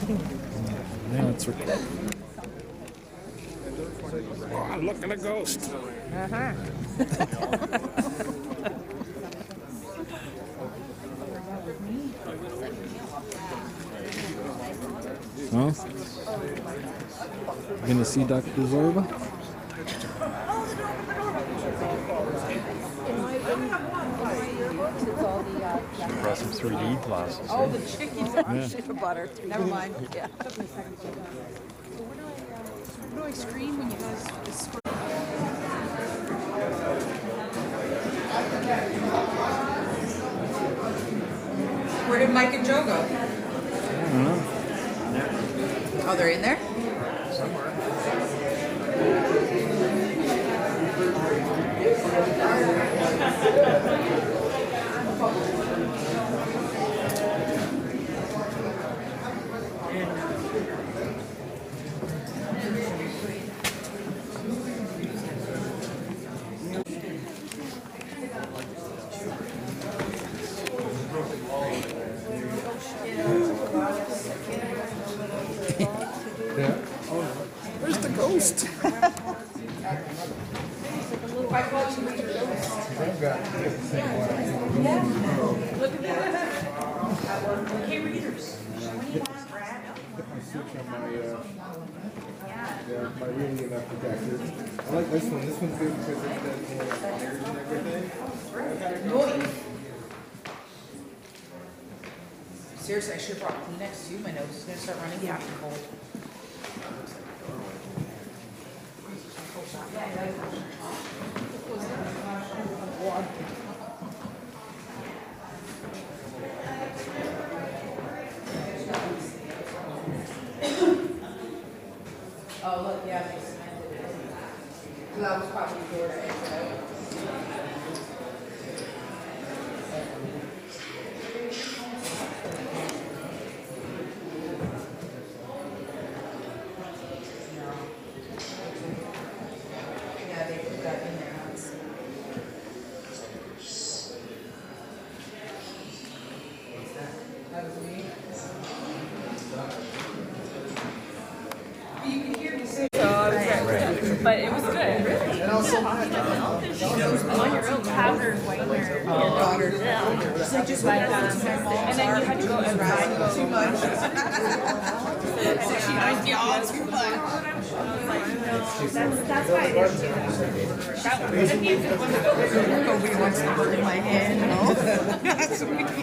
Now it's recording. Oh, look at a ghost. Huh? You gonna see Dr. Zorba? Brought some 3D glasses. Oh, the chicken shit of butter. Never mind. Yeah. Where do I scream when you guys scream? Where did Mike and Joe go? I don't know. Oh, they're in there? Where's the ghost? My reading about projectors. I like this one. This one's good because it does more fires and everything. Seriously, I should have brought Kleenex too. My nose is going to start running cold. Oh, look, yeah, they cemented it. That was probably door to exit out. Yeah, they put that in there. That was me. You can hear me say. But it was good. And also, on your own powdered whitener. She's like, just went down to my mom. And then you had to go outside and go too much. She knows me all too much. That's why I didn't do that. Nobody wants to burn my hand, no? That's what he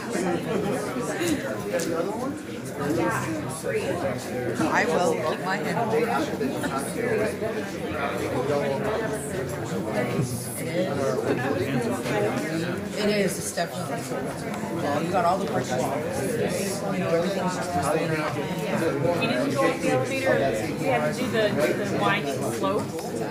I will keep my hand away. It is, it's definitely. Well, you got all the bricks. You know, everything's just We didn't go up the elevator. We had to do the winding slope.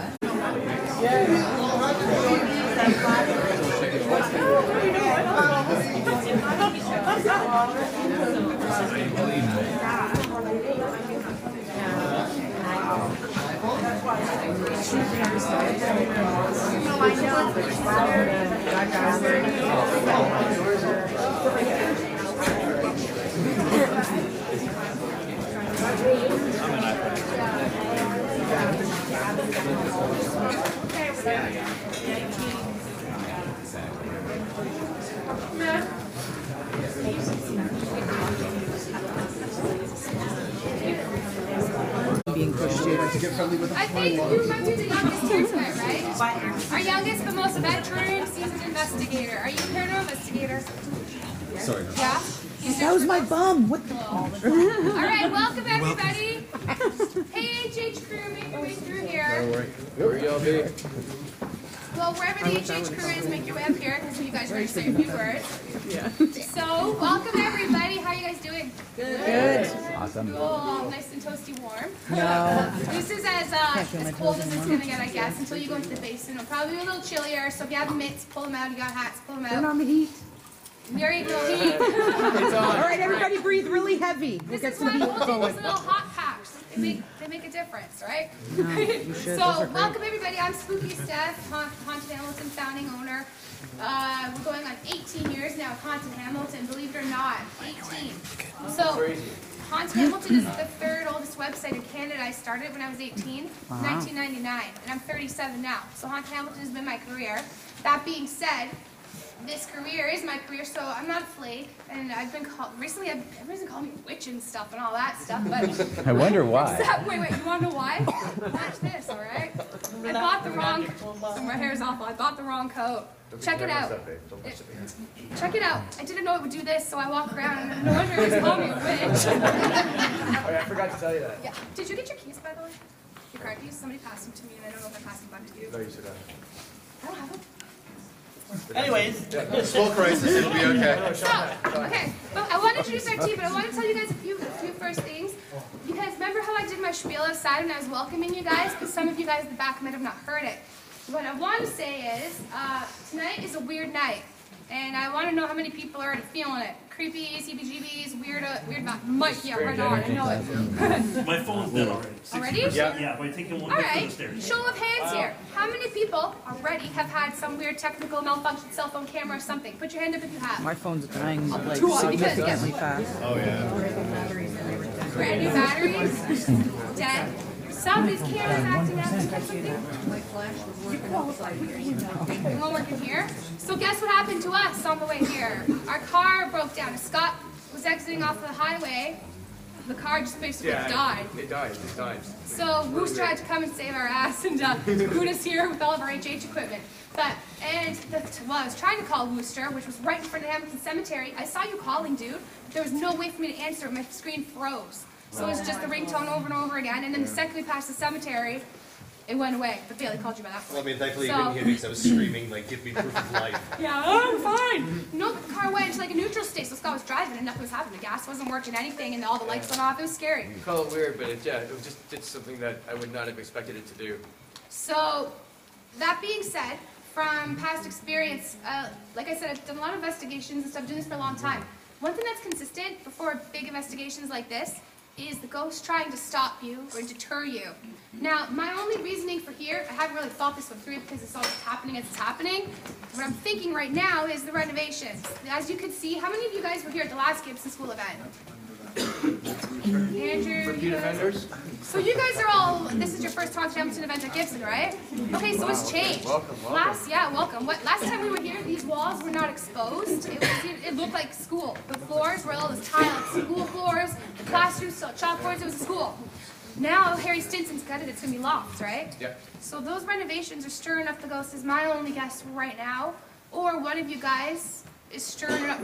being pushed in. I think you might be the youngest here tonight, right? Our youngest but most veteran seasoned investigator. Are you a paranormal investigator? Sorry. Yeah? That was my bum. What the? All right, welcome everybody. Hey, HH crew, make your way through here. Where y'all be? Well, wherever the HH crew is, make your way up here because you guys are going to say a few words. Yeah. So, welcome everybody. How are you guys doing? Good. Awesome. Cool. Nice and toasty warm. No. This is as cold as it's going to get, I guess, until you go into the basement. It'll probably be a little chillier, so if you have mitts, pull them out. You got hats, pull them out. Turn on the heat. There you go. Heat. All right, everybody breathe really heavy. We'll This get is some why heat holding going. these little hot packs. They make a difference, right? No, you should. Those So, are great. welcome everybody. I'm Spooky Steph, Haunted Hamilton founding owner. We're going on 18 years now with Haunted Hamilton, believe it or not. 18. So, Haunted Hamilton is the third oldest website in Canada. I started when I was 18, 1999, and I'm 37 now. So Haunted Hamilton has been my career. That being said, this career is my career, so I'm not a flake. And I've been called, recently everyone's been calling me witch and stuff and all that stuff, but... I wonder why. Wait, you want to know why? Watch this, all right? I bought the wrong, so my hair's awful, I bought the wrong coat. Check it out. Check it out. I didn't know it would do this, so I walk around and no wonder it was calling me a witch. Oh yeah, I forgot to tell you that. Yeah. Did you get your keys, by the way? Your car keys? Somebody passed them to me, and I don't know if I passed them back to you. No, you should have. I don't have them. Anyways, Small crisis, it'll be okay. So, okay, but I want to introduce our team, but I want to tell you guys a few first things. Because remember how I did my spiel outside when I was welcoming you guys? Because some of you guys in the back might have not heard it. What I want to say is, tonight is a weird night. And I want to know how many people are already feeling it. Creepy, CBGBs, weird vibe. Mike, yeah, right on, I know it. my phone's dead already. Already? Yeah, by taking one All bit to the right, stairs. show of hands here. How many people already have had some weird technical malfunction, cell phone camera or something? Put your hand up if you have. My phone's dying like Two on, because- significantly fast. Oh, yeah. Brand new batteries, dead. Somebody's camera's acting out. Did you get something? Won't work in here. So guess what happened to us on the way here? Our car broke down. As Scott was exiting off the highway, the car just basically died. It died. So Wooster had to come and save our ass and boot us here with all of our HH equipment. Well, I was trying to call Wooster, which was right in front of the Hamilton Cemetery. I saw you calling, dude. But there was no way for me to answer. My screen froze. So it was just the ringtone over and over again. And then the second we passed the cemetery, it went away. But Bailey called you by that point. Well, I mean, thankfully you didn't hear me because I was screaming, like, give me proof of life. Yeah, I'm fine. No, but the car went into like a neutral state, so Scott was driving and nothing was happening. The gas wasn't working, anything, and all the lights went off. It was scary. You call it weird, but it was just did something that I would not have expected it to do. So, that being said, from past experience, like I said, I've done a lot of investigations and stuff, doing this for a long time. One thing that's consistent before big investigations like this is the ghost trying to stop you or deter you. Now, my only reasoning for here, I haven't really thought this one through because it's all just happening as it's happening. What I'm thinking right now is the renovations. As you can see, how many of you guys were here at the last Gibson School event? Andrew, Repeat offenders? so you guys are all, this is your first Haunted Hamilton event at Gibson, right? Okay, so it's changed. Welcome. Welcome. Last time we were here, these walls were not exposed. It looked like school. The floors were all this tile, school floors, the classrooms, chalkboards, it was a school. Now Harry Stinson's gutted, it's gonna be lofts, right? Yeah. So those renovations are stirring up the ghost is my only guess right now. Or one of you guys is stirring it up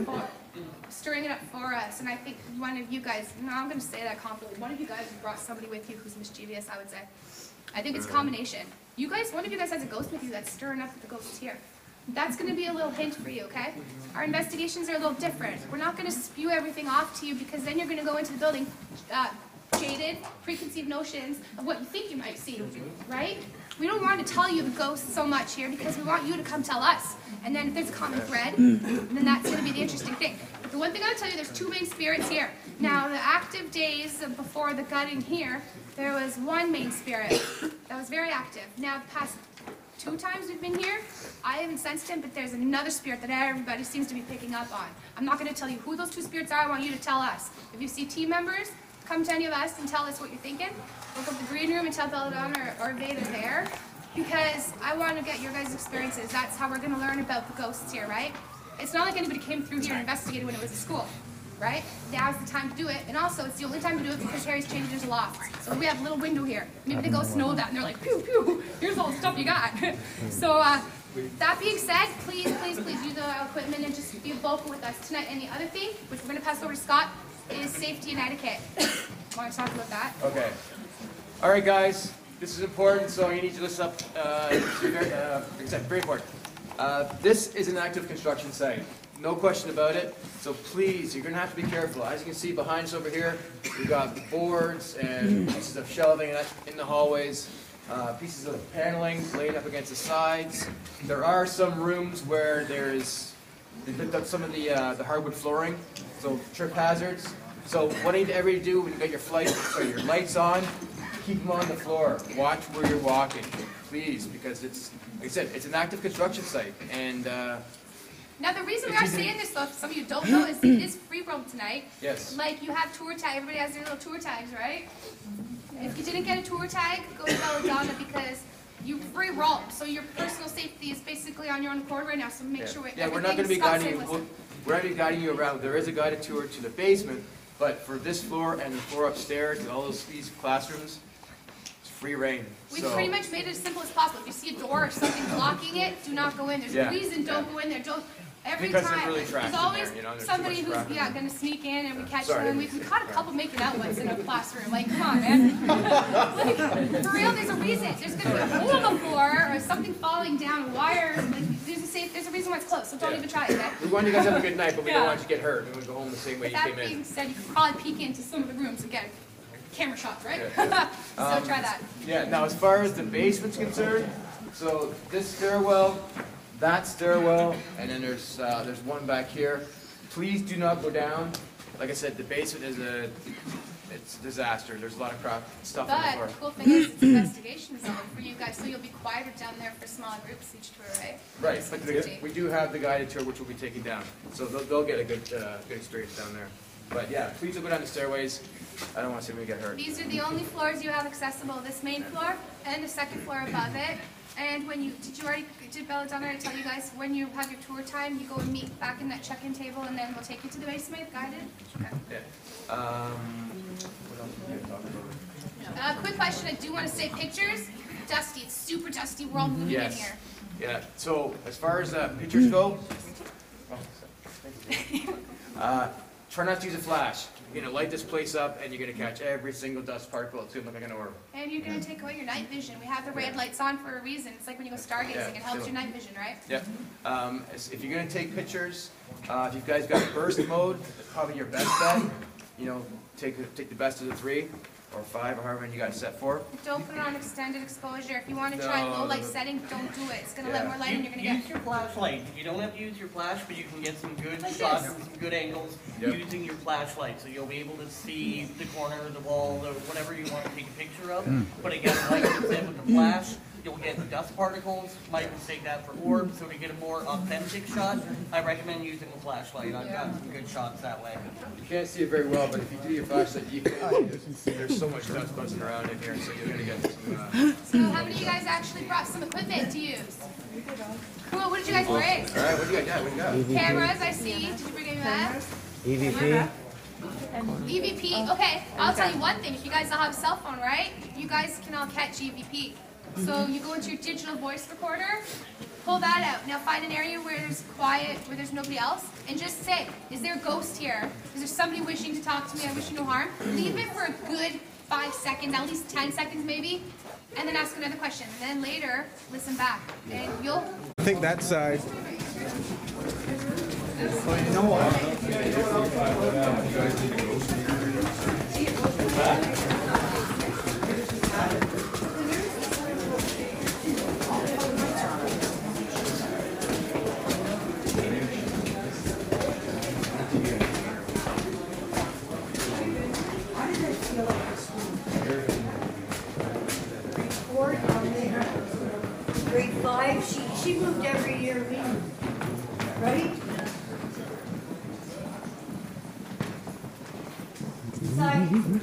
for us. And I think one of you guys, no, I'm going to say that confidently, one of you guys brought somebody with you who's mischievous, I would say. I think it's a combination. You guys, one of you guys has a ghost with you that's stirring up the ghosts here. That's going to be a little hint for you, okay? Our investigations are a little different. We're not going to spew everything off to you because then you're going to go into the building jaded, preconceived notions of what you think you might see, right? We don't want to tell you the ghosts so much here because we want you to come tell us. And then if there's a common thread, then that's going to be the interesting thing. But the one thing I'll tell you, there's two main spirits here. Now, the active days before the gutting here, there was one main spirit that was very active. Now, the past 2 times we've been here, I haven't sensed him, but there's another spirit that everybody seems to be picking up on. I'm not going to tell you who those 2 spirits are. I want you to tell us. If you see team members, come to any of us and tell us what you're thinking. We'll go to the green room and tell Belladonna or Veda there, because I want to get your guys' experiences. That's how we're going to learn about the ghosts here, right? It's not like anybody came through here and investigated when it was a school, right? Now's the time to do it, and also it's the only time to do it because Harry's changed his loft. So we have a little window here. Maybe the ghosts know that, and they're like, pew, pew, here's all the stuff you got. So that being said, please use the equipment and just be vocal with us tonight. And the other thing, which we're going to pass over to Scott, is safety and etiquette. Want to talk about that? Okay. All right, guys. This is important, so you need to listen up. Very important. This is an active construction site. No question about it. So please, you're going to have to be careful. As you can see behind us over here, we've got boards and pieces of shelving in the hallways, pieces of paneling laid up against the sides. There are some rooms where they picked up some of the hardwood flooring, so trip hazards. So what I need everybody to do when you get your lights on, keep them on the floor. Watch where you're walking, please, because it's, like I said, it's an active construction site, and Now, the reason we are saying this, though, if some of you don't know, is it is free roam tonight. Yes. Like, you have tour tag. Everybody has their little tour tags, right? If you didn't get a tour tag, go to Belladonna because you free roam. So your personal safety is basically on your own accord right now. So make sure Yeah, we're not going to be guiding you. We're not going to be guiding you around. There is a guided tour to the basement, but for this floor and the floor upstairs and all these classrooms, it's free reign. We pretty much made it as simple as possible. If you see a door or something blocking it, do not go in. There's a reason don't go in there. Don't. Every Because time, they're really trapped there's always in there, you know, there's too somebody much who's traffic. going to sneak in, and we catch Sorry. them. We caught a couple making out once in a classroom. Like, come on, man. Like, for real, there's a reason. There's going to be a hole in the floor or something falling down, a wire. Like, there's a reason why it's closed. So don't even try it. Okay? We want you guys to have a good night, but we don't want you to get hurt. We want to go home the same way With you that came being in. said, you could probably peek into some of the rooms again. Camera shots, right? Yeah. So try that. Yeah, now as far as the basement's concerned, so this stairwell, that stairwell, and then there's one back here. Please do not go down. Like I said, the basement is it's a disaster. There's a lot of crap stuff on the But floor. the cool thing is it's investigation zone for you guys, so you'll be quieter down there for smaller groups each tour, right? Right, but we do have the guided tour which we'll be taking down. So they'll get a good experience down there. But yeah, please don't go down the stairways. I don't want to see anybody get hurt. These are the only floors you have accessible, this main floor and the second floor above it. And when did Belladonna already tell you guys, when you have your tour time, you go and meet back in that check-in table and then we'll take you to the basement, guided? Okay. Yeah. What else did you talk about? Quick question, I do want to say pictures. Dusty, it's super dusty, we're all moving in here. Yeah, so as far as pictures go, try not to use a flash. You're going to light this place up and you're going to catch every single dust particle. It's going to look like an orb. And you're going to take away your night vision. We have the red lights on for a reason. It's like when you go stargazing, it helps your night vision, right? Yep. If you're going to take pictures, if you guys got burst mode, it's probably your best bet. You know, take the best of the 3 or 5 or however many you got it set for. Don't put it on extended exposure. If you want to try low light setting, don't do it. It's going to let more light and you're going to Use get... your flashlight. You don't have to use your flash, but you can get some good shots and some good angles using your flashlight. So you'll be able to see the corner, the wall, whatever you want to take a picture of. But again, like I said, with the flash, you'll get the dust particles. Might mistake that for orbs. So to get a more authentic shot, I recommend using a flashlight. I've got some good shots that way. You can't see it very well, but if you do your flashlight, you can. There's so much dust buzzing around in here, so you're going to get some... So how many of you guys actually brought some equipment to use? Cool. What did you guys bring? All right, what do you got? What do you got? Cameras, I see. Did you bring any maps? EVP. EVP. Okay, I'll tell you one thing. If you guys all have a cell phone, right? You guys can all catch EVP. So you go into your digital voice recorder, pull that out. Now find an area where there's quiet, where there's nobody else, and just say, is there a ghost here? Is there somebody wishing to talk to me? I wish you no harm. Leave it for a good 5 seconds, at least 10 seconds maybe, and then ask another question. And then later, listen back. And you'll... Take that side. Grade 5, she moved every year, we moved, right? Side.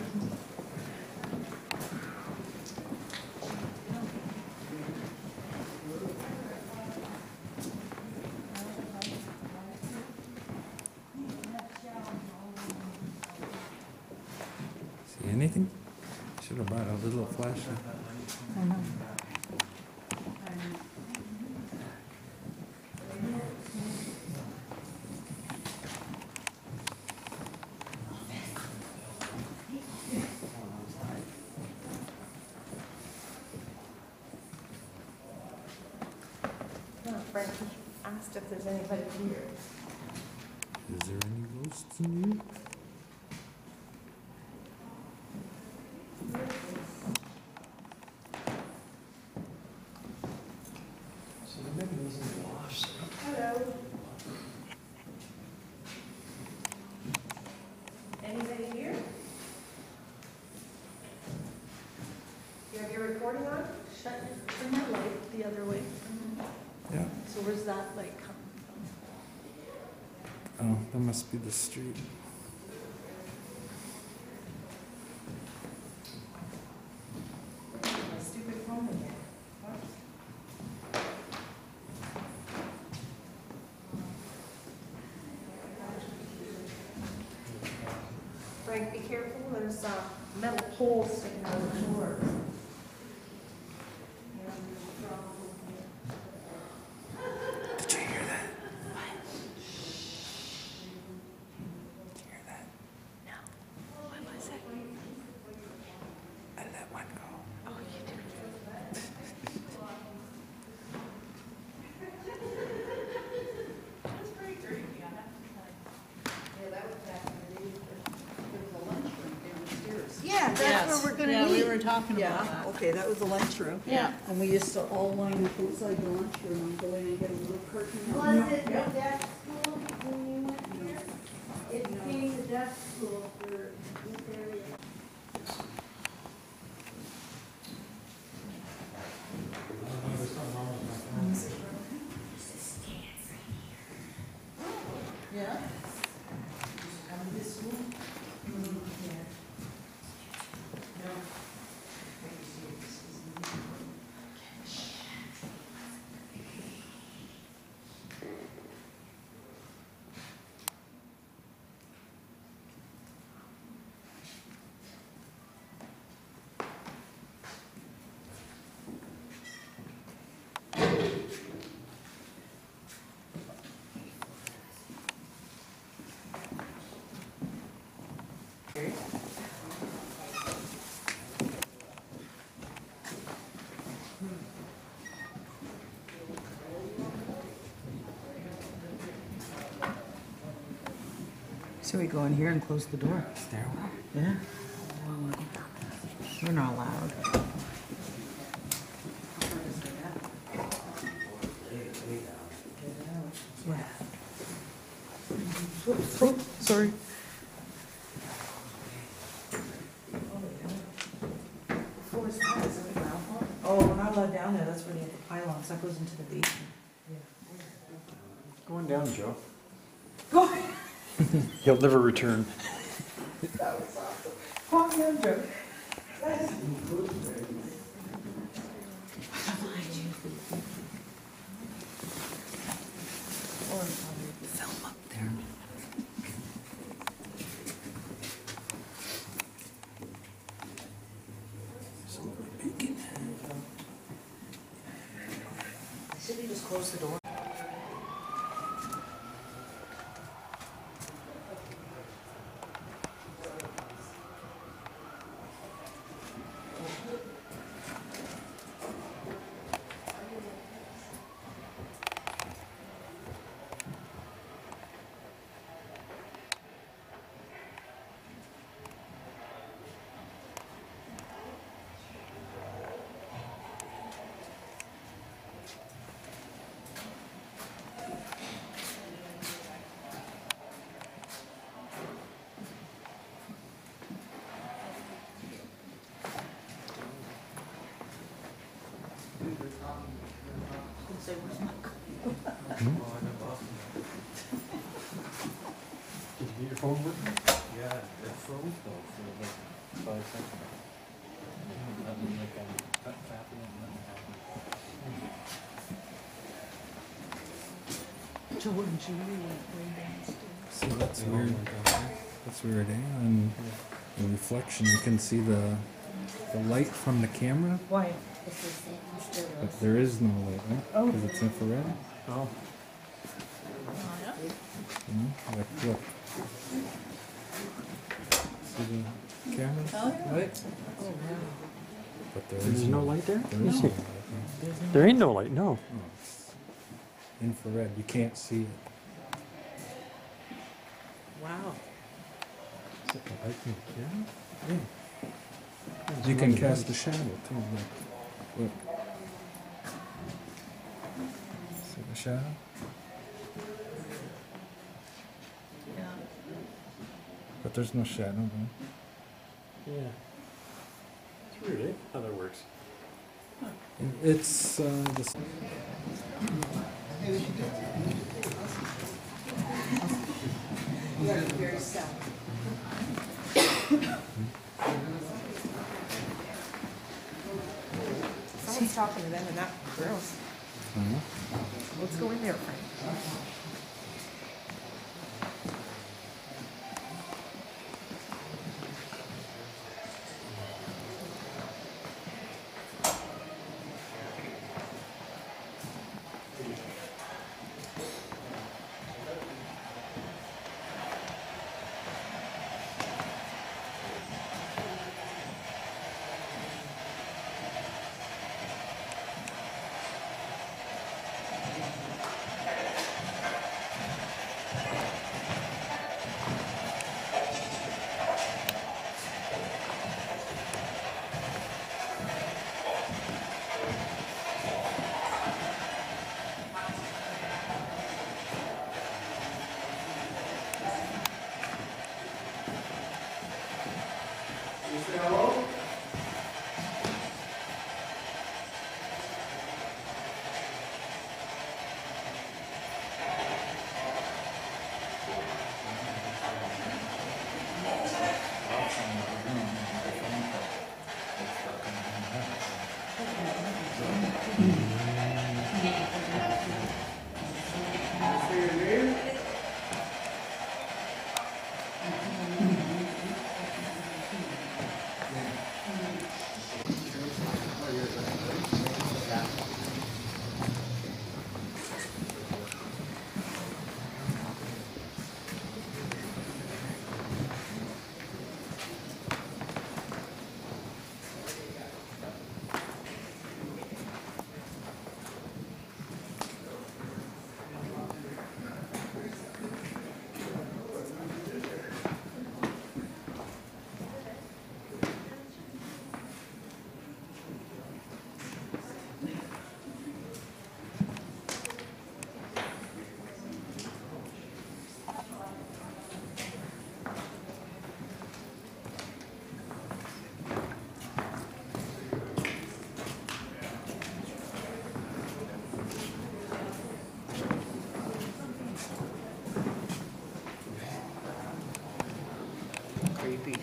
See anything? Should have brought a little flashlight. Frank asked if there's anybody here. Is there any ghosts in here? Hello. Anybody here? You have your recording on? Turn that light the other way. Yeah. So where's that light coming from? Oh, that must be the street. Stupid phone again. Frank, be careful, there's a metal pole sticking out of the door. Did you hear that? Did you hear that? No. What was it? I let one go. Oh, you did. Yeah, that's where we're gonna Yeah, meet. we were talking about that. Okay, that was the lunchroom. Yeah. And we used to all line up outside the lunchroom and go in and get a little curtain. Was it the deaf school when you went there? It became the deaf school for this area. Yeah? So we go in here and close the door. Stairwell. Yeah. We're not allowed. Yeah. Oh, sorry. Oh, we're not allowed down there, that's where they have the pylons, that goes into the basement. Going down, Joe. Go! He'll never return. That was awesome. Come on, Joe. Film up there. Beacon. Should we just close the door? Say, where's my Did you get your phone with you? Yeah, it froze though for like 5 seconds. Nothing like I'm tapping it, nothing happened. Joe and Julie went way downstairs. See, that's weird. That's weird, eh? On the reflection, you can see the light from the camera, Why? but there is no light, right? Oh. Because it's infrared. Oh. Like, look. See the camera light? But there is There's no light there? There is no light. No. There ain't no light, no. No, it's infrared. You can't see it. Wow. Is it the light from the camera? Yeah. You can cast a shadow too. Look. See the shadow? Yeah. But there's no shadow, man. Yeah. It's weird, eh? How that works. It's the You gotta be very still. Someone's talking to them and not girls. Let's go in there, Frank. Creepy.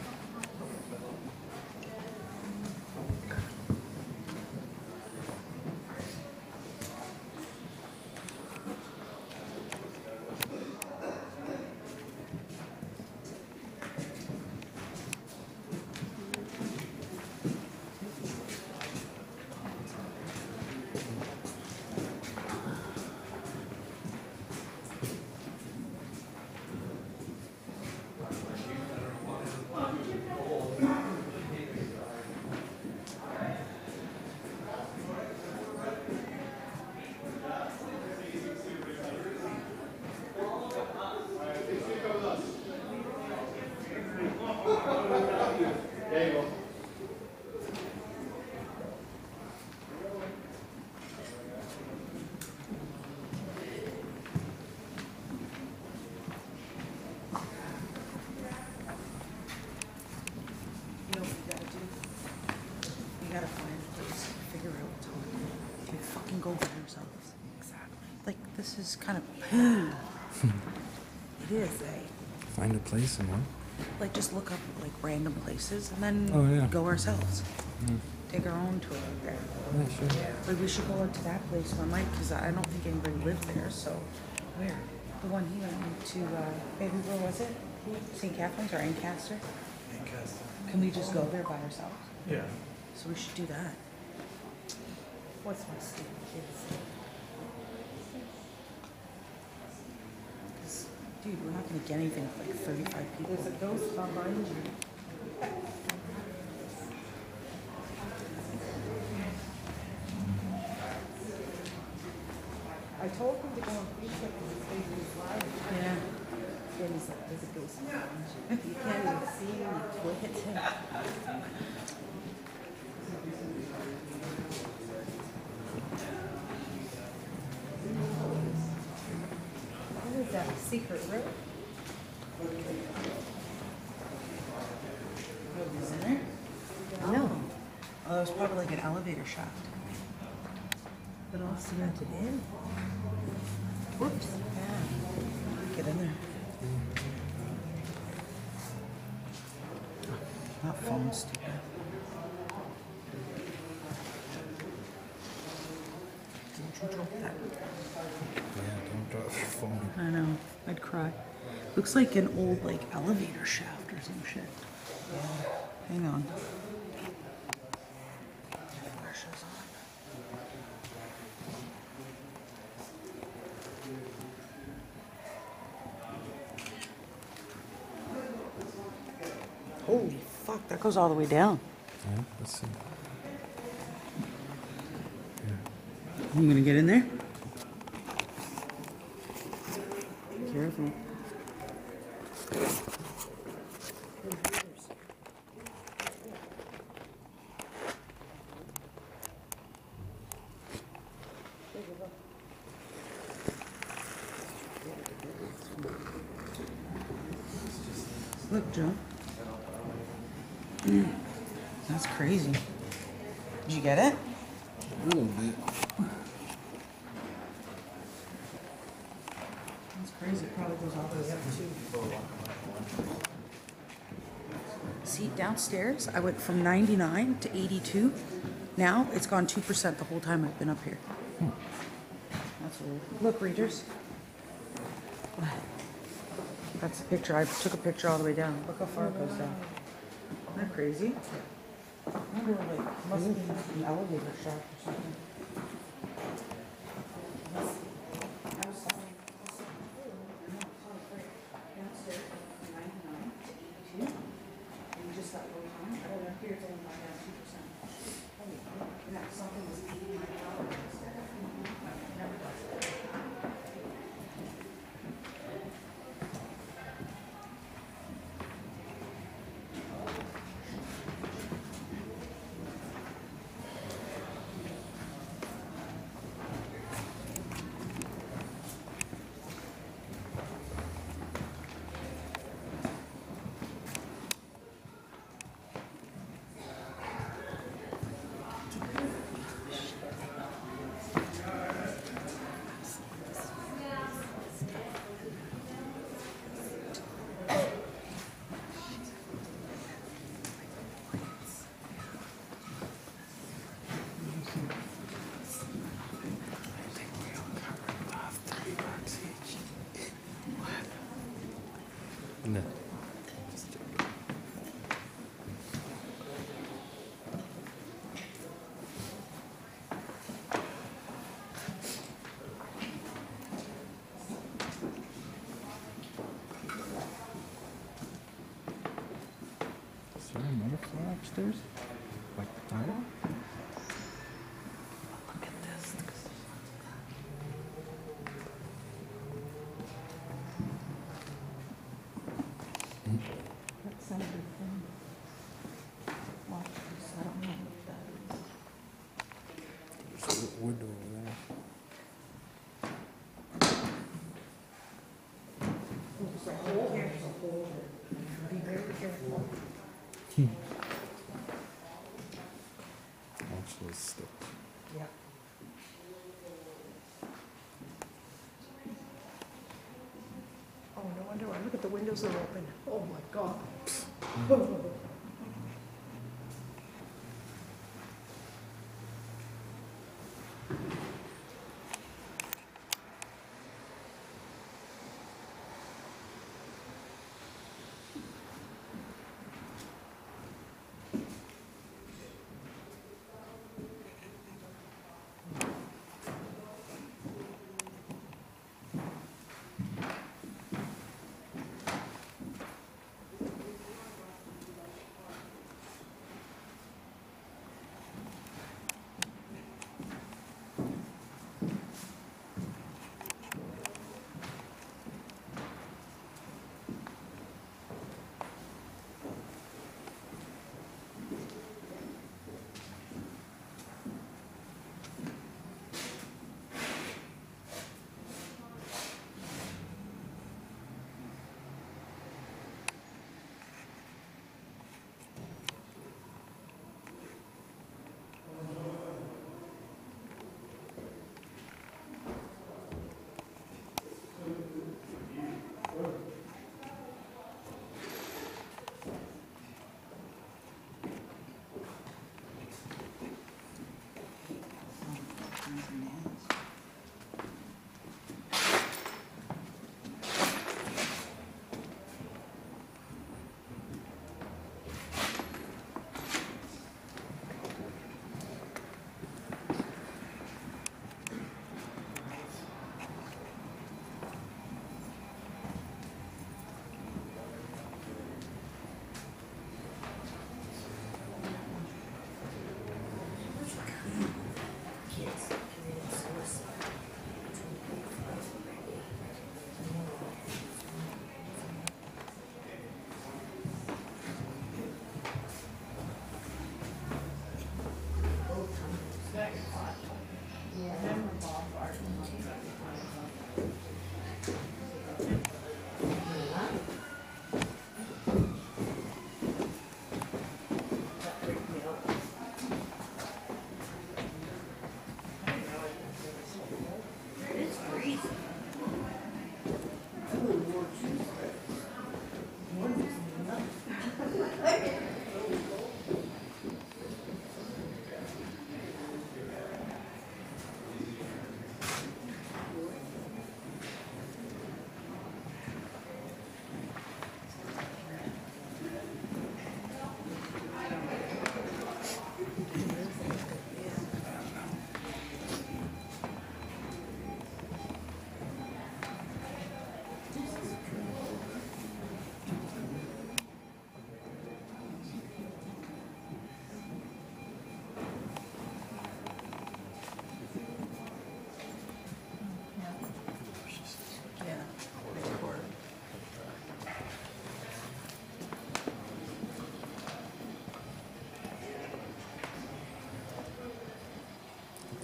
You know what we gotta do? We gotta find a place, figure out what's on it. We fucking go by ourselves. Exactly. Like, this is kind of pain. It is, eh? Find a place and what? Like, just look up, like, random places and then Oh, yeah. go ourselves. Take our own tour out there. Yeah, sure. Like, we should go out to that place one night, because I don't think anybody lived there, so. Where? The one he went to, baby, where was it? St. Catherine's or Ancaster? Ancaster. Can we just go there by ourselves? Yeah. So we should do that. What's my stupid kids? 'Cause, dude, we're not gonna get anything with like 35 people. There's a ghost behind you. I told him to go on Facebook and say he was live. Yeah. Then he's like, there's a ghost behind you. You can't even see him, you twit him. What is that, a secret room? Is in there? No. Oh, it was probably like an elevator shaft. But all cemented in. Whoops. Yeah. Get in there. phone's stupid. Don't you drop that. Yeah, don't drop your phone. I know. I'd cry. Looks like an old like elevator shaft or some shit. Hang on. Flashes on. Holy fuck, that goes all the way down. Yeah, let's see. I'm gonna get in there. Careful. Look, Joe. That's crazy. Did you get it? A little bit. That's crazy. It probably goes all the way up too. See, downstairs, I went from 99 to 82. Now it's gone 2% the whole time I've been up here. That's weird. Look, readers. That's the picture. I took a picture all the way down. Look how far it goes down. Isn't that crazy? I wonder, like, must be the elevator shaft or something. No. Is there another floor upstairs? Like the tower? Look at this. That's something. Watch this. I don't know what that is. There's a window over there. There's a hole here. There's a hole there. Be very careful. Watch those sticks. Yeah. Oh, no wonder why. Look at the windows are open. Oh my God.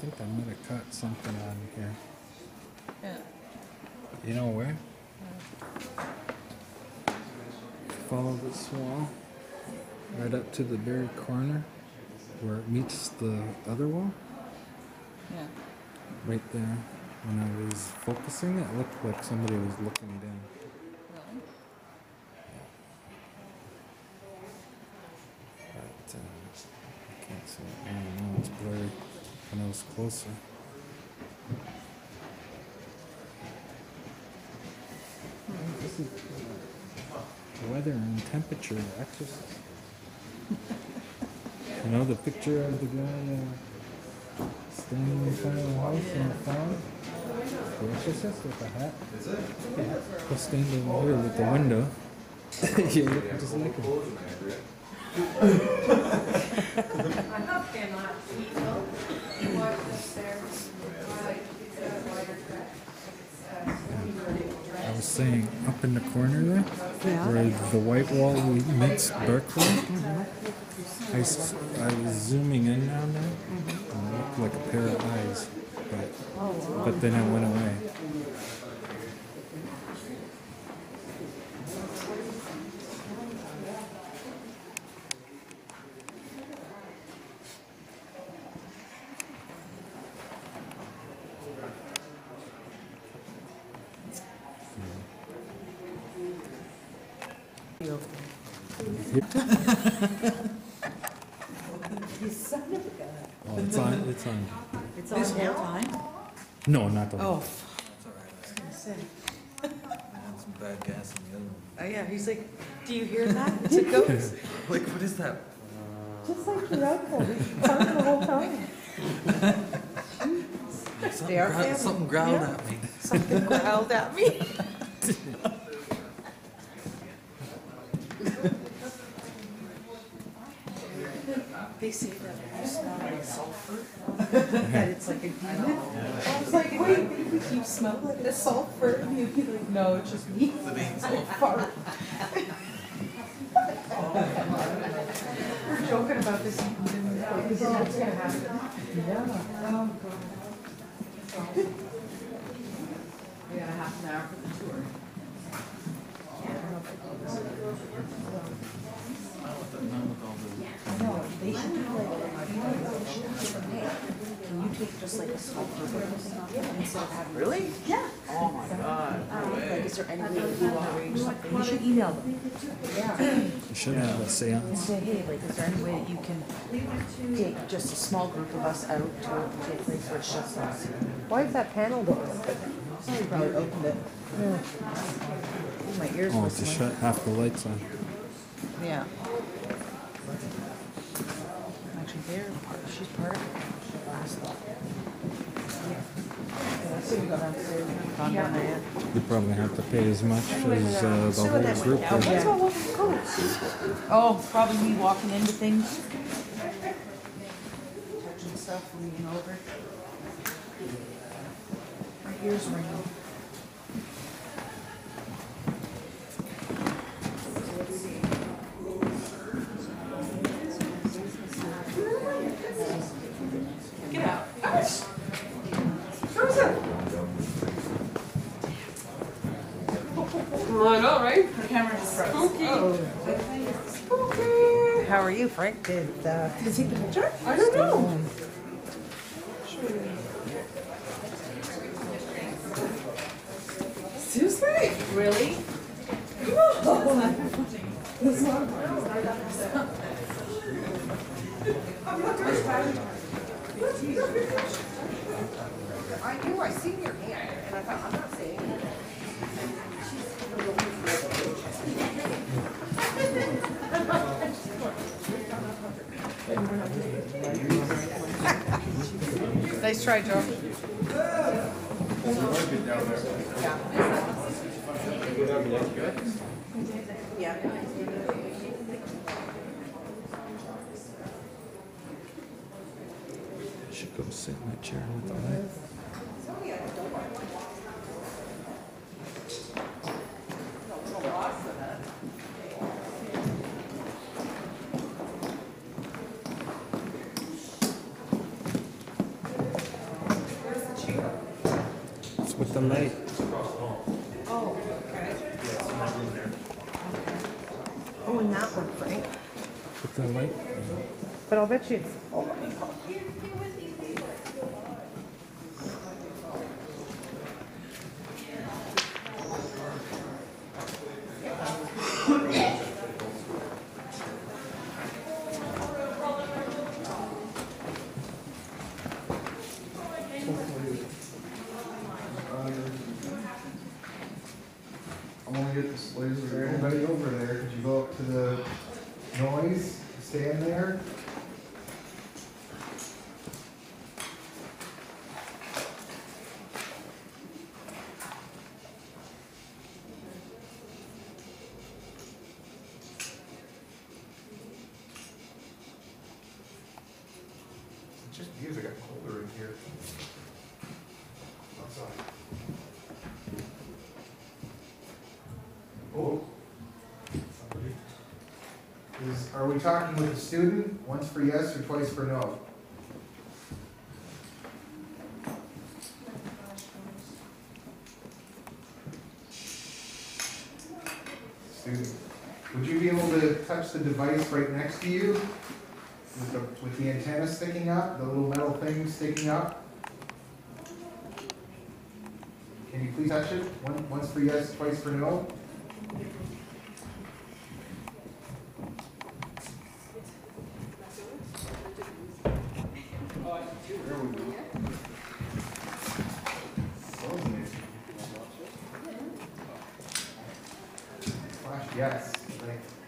think I might have caught something on here. Yeah. You know where? Follow this wall right up to the very corner where it meets the other wall. Yeah. Right there. When I was focusing, it looked like somebody was looking down. Really? But I can't see it. I don't know. It's blurry when I was closer. This is weather and temperature exercise. You know the picture of the guy standing in front of the house in the farm? The exorcist with a hat? Yeah. He's standing here with the window. You look just like him. I was saying, up in the corner there, where the white wall meets Berkeley, I was zooming in down there, and it looked like a pair of eyes, but then it went away. You son of a gun. Oh, it's on. It's on the whole time? No, not the Oh, one. fuck. I was gonna say. Some bad gas in the other one. Oh, yeah, he's like, do you hear that? It's a ghost. Like, what is that? Just like your uncle, he's talking the whole time. They are family. Something growled Yeah. at me. Something growled at me. They say that if you smell like sulfur, that it's like a demon. I was like, wait, you smell like the sulfur? And you'd be like, no, it's just me. I fart. We're joking about this, because that's gonna happen. Yeah. Oh, God. We got a half an hour for the tour. No, they should do like, you know, they should have different name. Can you take just like a small group or something instead of having? Really? Yeah. Oh my God. Like, is there any way that you want to arrange something? You should email them. Yeah. You should have a And seance. say, hey, like, is there any way that you can take just a small group of us out to a place where it's just us? Why is that panel door? Somebody probably opened it. Yeah. My ears Oh, were to shut half the lights on. Yeah. Actually, they're part. She's part of it. She last thought. Yeah. So we go downstairs. Gone down there yet? You probably have to pay as much as the whole group. Yeah. did. Oh, probably me walking into things. Touching stuff, leaning over. My ears ringing. Get out. I know, right? The camera's spooky. Spooky. How are you, Frank? Did you take the picture? I don't know. Seriously? Really? I knew I seen your hand, and I thought, I'm not saying it. Nice try, Joe. Yeah. I should go sit in that chair with the light. the light. Oh, okay. Oh, and that one, Frank. Put the light. But I'll bet you it's. Oh, I'm gonna get this laser. Is there anybody over there? Could you go up to the noise? Stand there. It's just because it got colder in here. Outside. Oh. Are we talking with the student? Once for yes or twice for no? Student. Would you be able to touch the device right next to you? With the antenna sticking up, the little metal thing sticking up? Can you please touch it? Once for yes, twice for no? There we go. Frozen it. Flash yes. Thank you.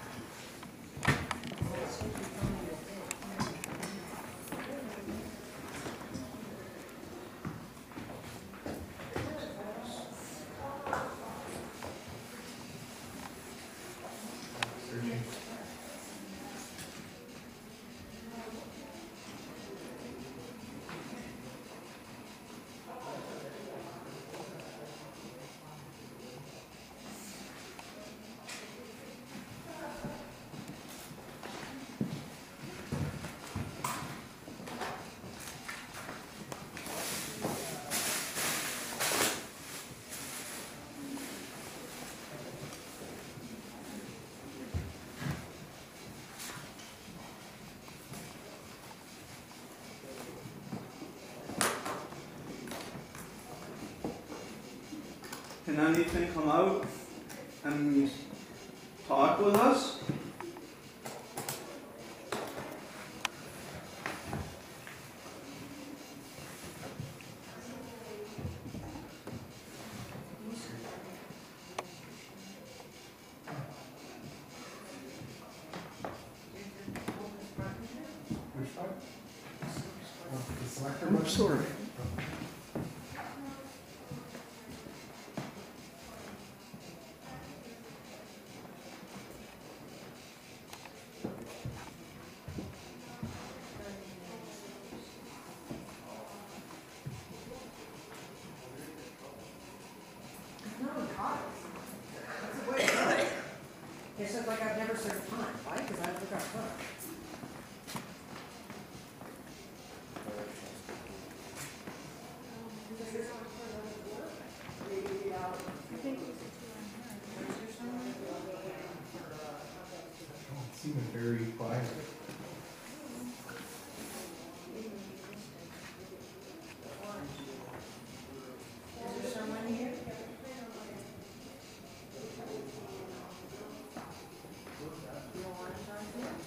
Searching. Can anything come out and talk with us? Which one? The selector I'm button? sorry. It's just like I've never served time. Why? Because I forgot time. It seemed very quiet. Is there someone here? You don't want to talk to him?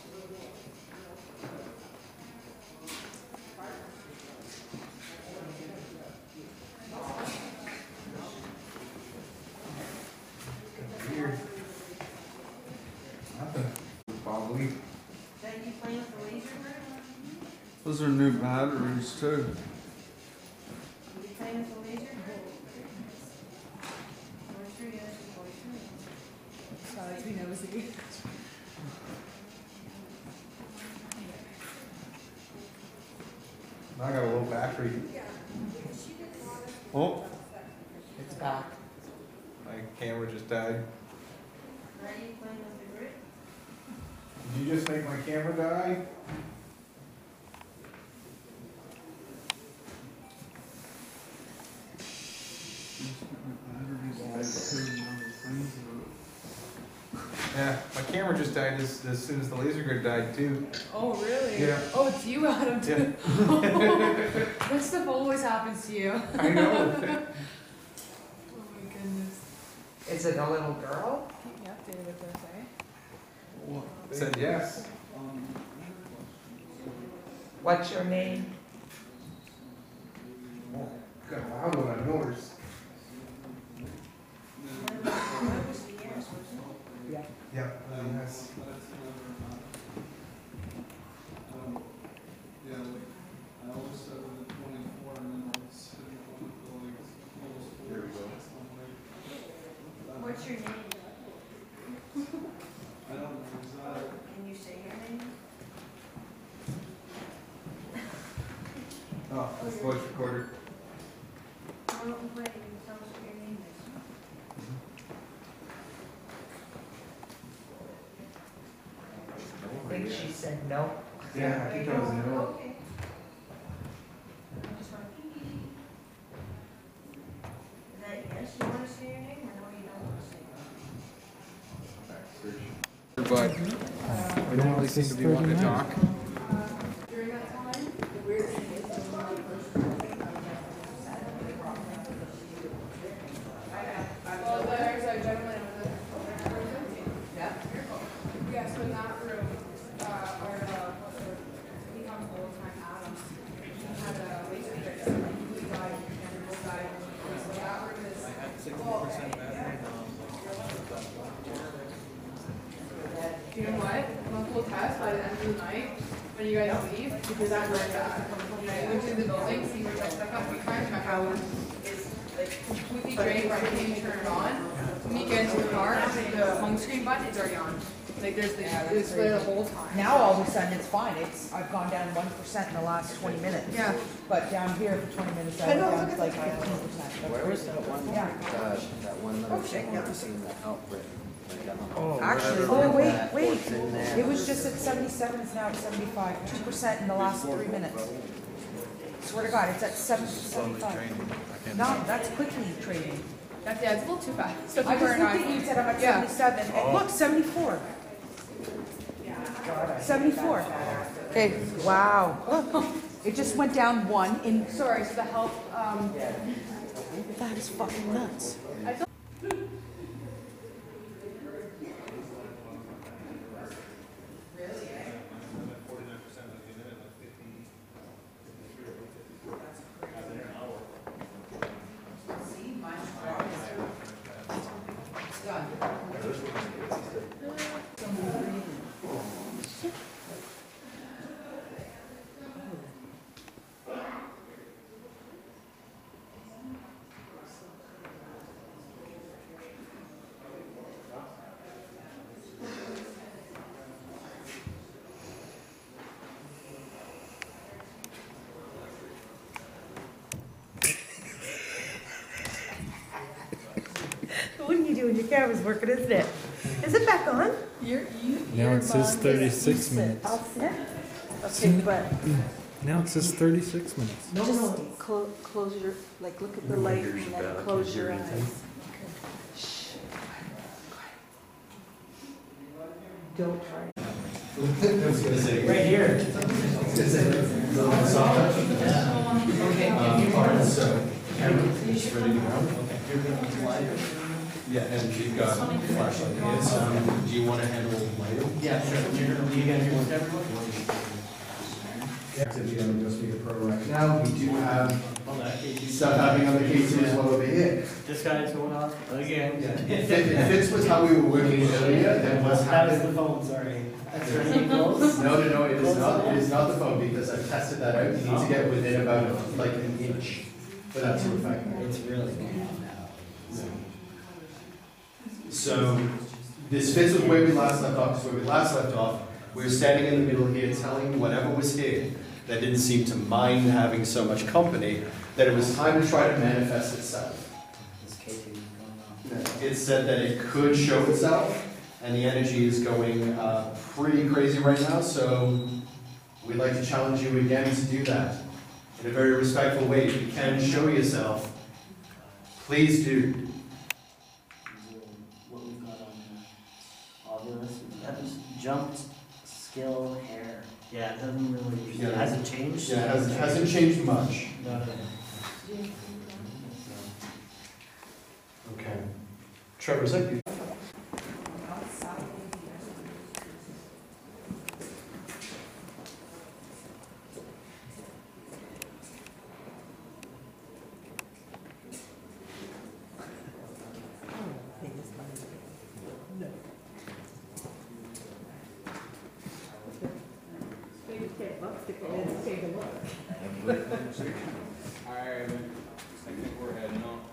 Weird. Nothing. Probably. Then you playing with the laser bird? Those are new batteries too. You playing with the laser? Voice through, yes, voice through. Sorry, we nosy. I got a low battery. Oh, It's back. My camera just died. Are you playing with the grid? Did you just make my camera die? just died as soon as the laser grid died too. Oh, really? Yeah. Oh, it's you, Adam, too. That stuff always happens to you. I know. Oh my goodness. Is it a little girl? Keep me updated with this, eh? Said yes. What's your name? Oh, got a loud one on yours. Yeah. Yeah, yes. There we go. What's your name? Can you say your name? Oh, it's voice recorder. Oh, wait, tell us what your name is. I think she said no. Yeah, I think that was no. Okay. I just want to. Is that yes, you want to say your name, or no, you don't want to say your name? But We don't really seem to be wanting to talk. During that time, the weird thing is, well, there's a gentleman with a yeah. Yes, in that room, he comes all the time, Adam. He had a laser fix, he died, and both died. So that room is. I had 60% You know what? One cool test by the end of the night, when you guys leave, because I'm like that. When I went to the building, see where that's stuck up, we find my power is like completely drained, right? I can't even turn it on. When you get into the car, the home screen button is already on. Like there's the, it's for the whole time. Now all of a sudden it's fine. I've gone down 1% in the last 20 minutes. Yeah. But down here for 20 minutes, I went down to like 15%. Where was that one? Yeah. That one little thing that was in the outbreak. Actually, wait. It was just at 77, it's now at 75. 2% in the last 3 minutes. Swear to God, it's at 75. No, that's quickly trading. That's, yeah, it's a little too fast. So I just looked at you and said I'm at 77, and look, 74. 74. Okay, wow. Look, it just went down 1 in. Sorry, so the help, That is fucking nuts. I thought. What are you doing? Your camera's working, isn't it? Is it back on? now it says 36 minutes. I'll sit. Okay, but Now it says 36 minutes. just close your, like, look at the light and then close your eyes. Shh. Don't try. Right here. So, camera is ready to go. Yeah, and you've got flashlight. Do you want to handle lighting? Yeah, sure. You're going to leave again here with everyone? Activity on the Go Speaker Pro right now. We do have stuff happening on the K2 as well over here. This guy's going off again. Yeah. It fits with how we were working earlier. That was That is happening. the phone, sorry. No, it is not. It is not the phone because I've tested that out. You need to get within about like an inch for that to affect. It's really going on now. So this fits with where we last left off. Because where we last left off, we were standing in the middle here, telling whatever was here that didn't seem to mind having so much company that it was time to try to manifest itself. It said that it could show itself. And the energy is going pretty crazy right now, so we'd like to challenge you again to do that in a very respectful way. If you can show yourself, please do. jumped skill hair. Yeah, it doesn't really, Yeah. it hasn't changed. Yeah, it hasn't changed much. No. Okay. Trevor, is that you? I think we're heading off.